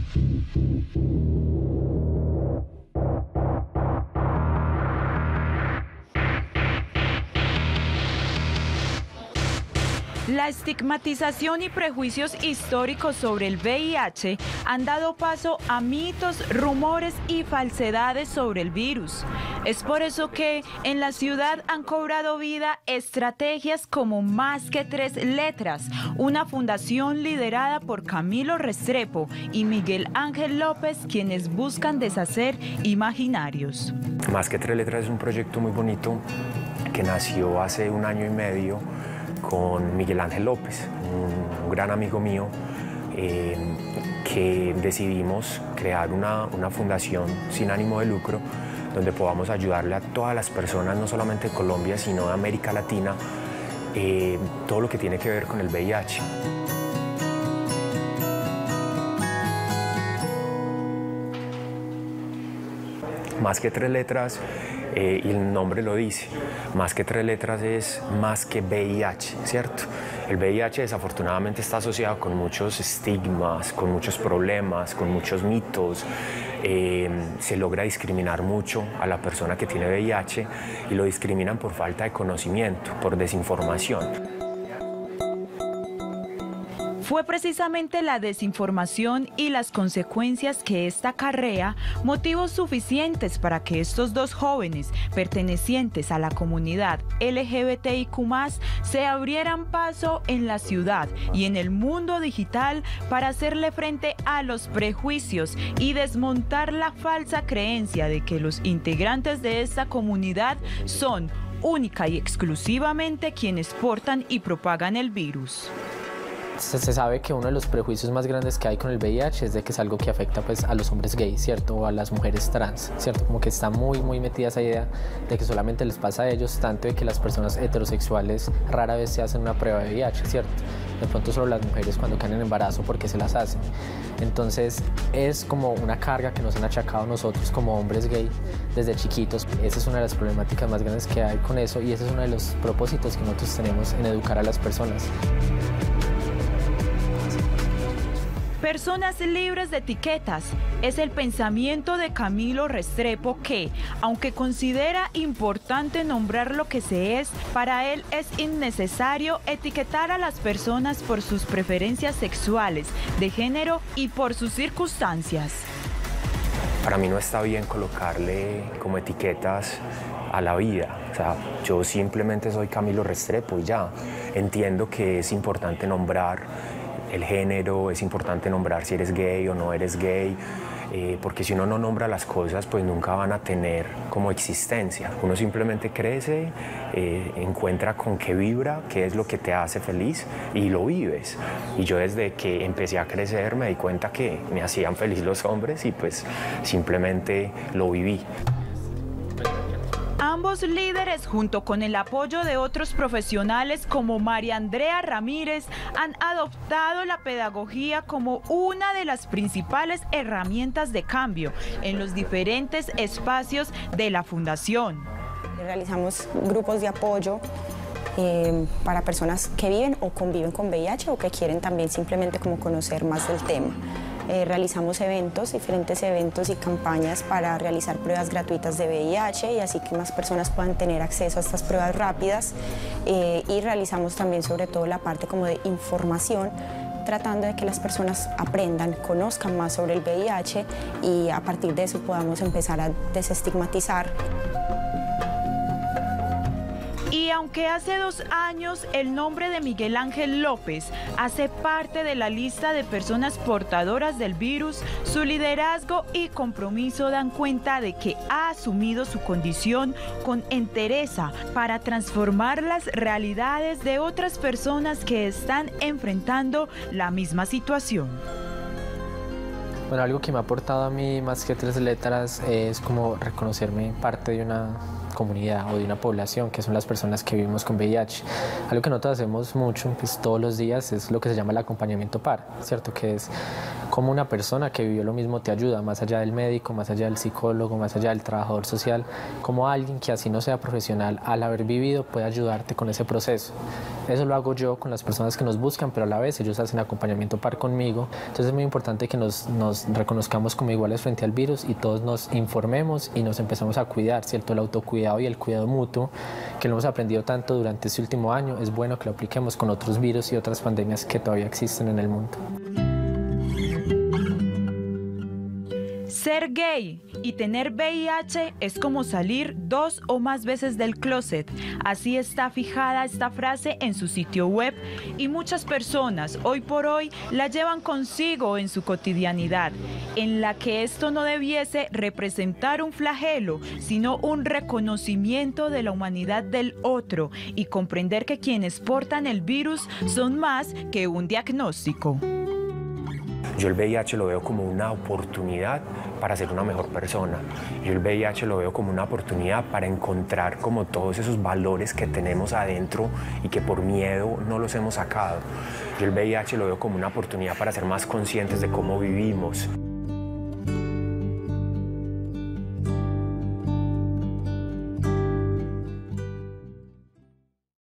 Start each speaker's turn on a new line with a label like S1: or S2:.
S1: La estigmatización y prejuicios históricos sobre el VIH han dado paso a mitos, rumores y falsedades sobre el virus. Es por eso que en la ciudad han cobrado vida estrategias como Más que Tres Letras, una fundación liderada por Camilo Restrepo y Miguel Ángel López, quienes buscan deshacer imaginarios.
S2: Más que Tres Letras es un proyecto muy bonito que nació hace 1 año y medio con Miguel Ángel López, un gran amigo mío, que decidimos crear una fundación sin ánimo de lucro donde podamos ayudarle a todas las personas, no solamente de Colombia, sino de América Latina, todo lo que tiene que ver con el VIH. Más que Tres Letras, y el nombre lo dice, Más que Tres Letras es más que VIH, ¿cierto? El VIH desafortunadamente está asociado con muchos estigmas, con muchos problemas, con muchos mitos. Se logra discriminar mucho a la persona que tiene VIH y lo discriminan por falta de conocimiento, por desinformación.
S1: Fue precisamente la desinformación y las consecuencias que esta acarrea motivos suficientes para que estos dos jóvenes pertenecientes a la comunidad LGBTIQ+, se abrieran paso en la ciudad y en el mundo digital para hacerle frente a los prejuicios y desmontar la falsa creencia de que los integrantes de esta comunidad son única y exclusivamente quienes portan y propagan el virus.
S3: Se sabe que uno de los prejuicios más grandes que hay con el VIH es de que es algo que afecta pues a los hombres gays, ¿cierto? O a las mujeres trans, ¿cierto? Como que está muy metida esa idea de que solamente les pasa a ellos, tanto de que las personas heterosexuales rara vez se hacen una prueba de VIH, ¿cierto? De pronto solo las mujeres cuando caen en embarazo porque se las hacen. Entonces es como una carga que nos han achacado nosotros como hombres gay desde chiquitos. Esa es una de las problemáticas más grandes que hay con eso y ese es uno de los propósitos que nosotros tenemos en educar a las personas.
S1: Personas libres de etiquetas es el pensamiento de Camilo Restrepo que, aunque considera importante nombrar lo que se es, para él es innecesario etiquetar a las personas por sus preferencias sexuales, de género y por sus circunstancias.
S2: Para mí no está bien colocarle como etiquetas a la vida. O sea, yo simplemente soy Camilo Restrepo y ya. Entiendo que es importante nombrar el género, es importante nombrar si eres gay o no eres gay, porque si uno no nombra las cosas, pues nunca van a tener como existencia. Uno simplemente crece, encuentra con qué vibra, qué es lo que te hace feliz y lo vives. Y yo desde que empecé a crecer me di cuenta que me hacían feliz los hombres y pues simplemente lo viví.
S1: Ambos líderes, junto con el apoyo de otros profesionales como María Andrea Ramírez, han adoptado la pedagogía como una de las principales herramientas de cambio en los diferentes espacios de la Fundación.
S4: Realizamos grupos de apoyo para personas que viven o conviven con VIH o que quieren también simplemente como conocer más del tema. Realizamos eventos, diferentes eventos y campañas para realizar pruebas gratuitas de VIH y así que más personas puedan tener acceso a estas pruebas rápidas y realizamos también sobre todo la parte como de información, tratando de que las personas aprendan, conozcan más sobre el VIH y a partir de eso podamos empezar a desestigmatizar.
S1: Y aunque hace 2 años el nombre de Miguel Ángel López hace parte de la lista de personas portadoras del virus, su liderazgo y compromiso dan cuenta de que ha asumido su condición con entereza para transformar las realidades de otras personas que están enfrentando la misma situación.
S3: Bueno, algo que me ha aportado a mí Más que Tres Letras es como reconocerme parte de una comunidad o de una población, que son las personas que vivimos con VIH. Algo que nosotros hacemos mucho, pues, todos los días, es lo que se llama el acompañamiento par, ¿cierto? Que es como una persona que vivió lo mismo te ayuda, más allá del médico, más allá del psicólogo, más allá del trabajador social, como alguien que así no sea profesional, al haber vivido puede ayudarte con ese proceso. Eso lo hago yo con las personas que nos buscan, pero a la vez ellos hacen acompañamiento par conmigo. Entonces es muy importante que nos reconozcamos como iguales frente al virus y todos nos informemos y nos empezamos a cuidar, ¿cierto? El autocuidado y el cuidado mutuo, que lo hemos aprendido tanto durante este último año, es bueno que lo apliquemos con otros virus y otras pandemias que todavía existen en el mundo.
S1: Ser gay y tener VIH es como salir 2 o más veces del closet. Así está fijada esta frase en su sitio web y muchas personas hoy por hoy la llevan consigo en su cotidianidad, en la que esto no debiese representar un flagelo, sino un reconocimiento de la humanidad del otro y comprender que quienes portan el virus son más que un diagnóstico.
S2: Yo el VIH lo veo como una oportunidad para ser una mejor persona. Yo el VIH lo veo como una oportunidad para encontrar como todos esos valores que tenemos adentro y que por miedo no los hemos sacado. Yo el VIH lo veo como una oportunidad para ser más conscientes de cómo vivimos.